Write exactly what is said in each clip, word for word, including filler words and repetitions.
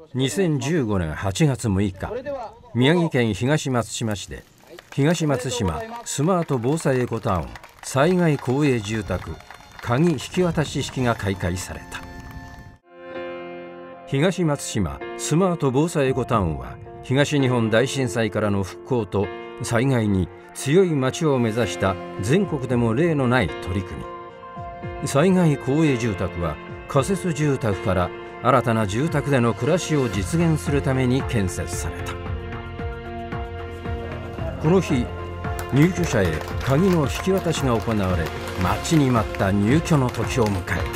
にせんじゅうごねんはちがつむいか、宮城県東松島市で東松島スマート防災エコタウン災害公営住宅鍵引き渡し式が開会された。東松島スマート防災エコタウンは、東日本大震災からの復興と災害に強い町を目指した全国でも例のない取り組み。災害公営住宅は仮設住宅から新たな住宅での暮らしを実現するために建設された。この日、入居者へ鍵の引き渡しが行われ、待ちに待った入居の時を迎えた。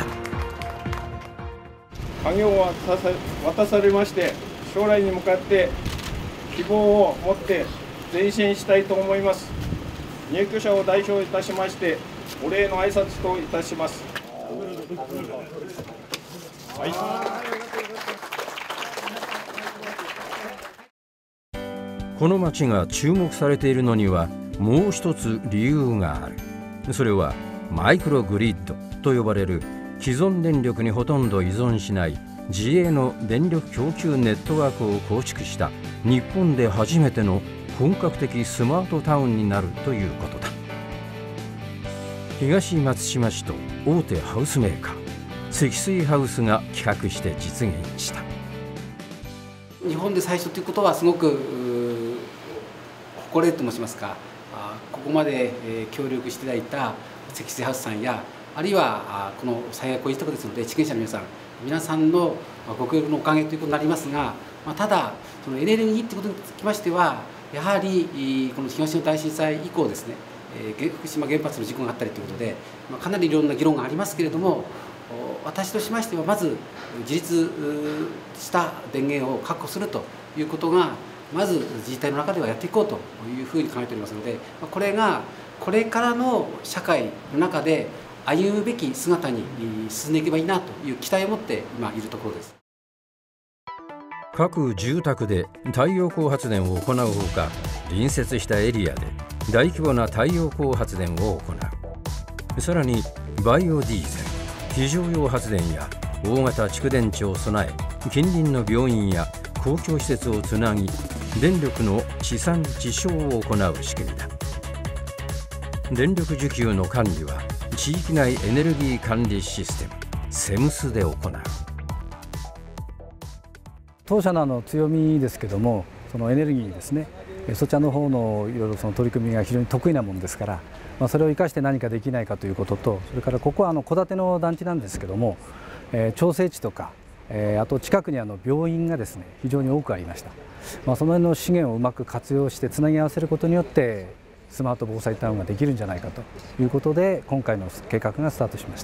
鍵を渡さ、渡されまして、将来に向かって希望を持って前進したいと思います。入居者を代表いたしましてお礼の挨拶といたします。はい、 この町が注目されているのにはもう一つ理由がある。それはマイクログリッドと呼ばれる既存電力にほとんど依存しない自営の電力供給ネットワークを構築した日本で初めての本格的スマートタウンになるということだ。東松島市と大手ハウスメーカー積水ハウスが企画して実現した。 日本で最初ということはすごく誇れると申しますか、ここまで協力していただいた積水ハウスさんや、あるいはこの災害公営住宅ですので地権者の皆さん皆さんのご協力のおかげということになりますが、ただそのエネルギーということにつきましては、やはりこの東日本大震災以降ですね、福島原発の事故があったりということで、かなりいろんな議論がありますけれども、私としましてはまず自立した電源を確保するということがまず自治体の中ではやっていこうというふうに考えておりますので、これがこれからの社会の中で歩むべき姿に進んでいけばいいなという期待を持って今いるところです。 各住宅で太陽光発電を行うほか、隣接したエリアで大規模な太陽光発電を行う。さらにバイオディーゼル、非常用発電や大型蓄電池を備え、近隣の病院や公共施設をつなぎ、電力の地産地消を行う仕組みだ。電力需給の管理は地域内エネルギー管理システムセムスで行う。 当社のあの強みですけども、そのエネルギーですね、そちらの方のいろいろその取り組みが非常に得意なものですから、まあ、それを生かして何かできないかということと、それからここはあの戸建ての団地なんですけども、えー、調整池とか、えー、あと近くにあの病院がですね非常に多くありました。まあ、その辺の資源をうまく活用してつなぎ合わせることによってスマート防災タウンができるんじゃないかということで、今回の計画がスタートしました。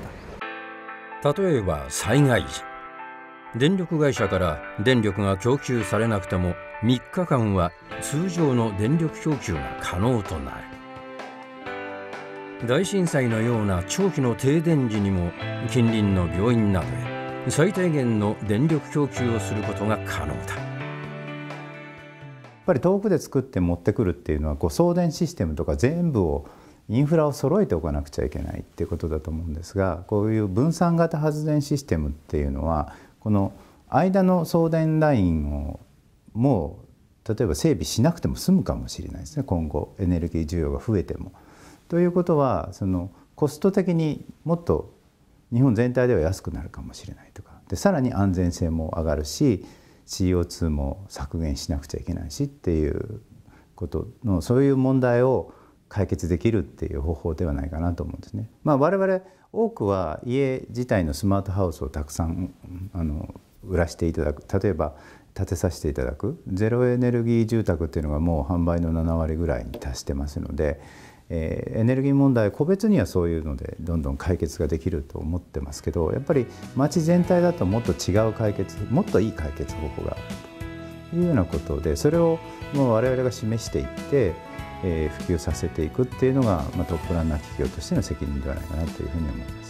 例えば災害時、電力会社から電力が供給されなくてもみっかかんは通常の電力供給が可能となる。大震災のような長期の停電時にも近隣の病院などへ最低限の電力供給をすることが可能だ。 やっぱり遠くで作って持ってくるっていうのは、こう送電システムとか全部をインフラを揃えておかなくちゃいけないっていうことだと思うんですが、こういう分散型発電システムっていうのはこの間の送電ラインをもう例えば整備しなくても済むかもしれないですね、今後エネルギー需要が増えても。ということはそのコスト的にもっと日本全体では安くなるかもしれないとかで、さらに安全性も上がるし シーオーツー も削減しなくちゃいけないしっていうことの、そういう問題を解決できるっていう方法ではないかなと思うんですね。まあ、我々多くは家自体のスマートハウスをたくさんあの売らせていただく、例えば建てさせていただくゼロエネルギー住宅っていうのがもう販売のななわりぐらいに達してますので、えー、エネルギー問題個別にはそういうのでどんどん解決ができると思ってますけど、やっぱり町全体だともっと違う解決、もっといい解決方法があるというようなことで、それをもう我々が示していって、えー、普及させていくっていうのが、まあ、トップランナー企業としての責任ではないかなというふうに思います。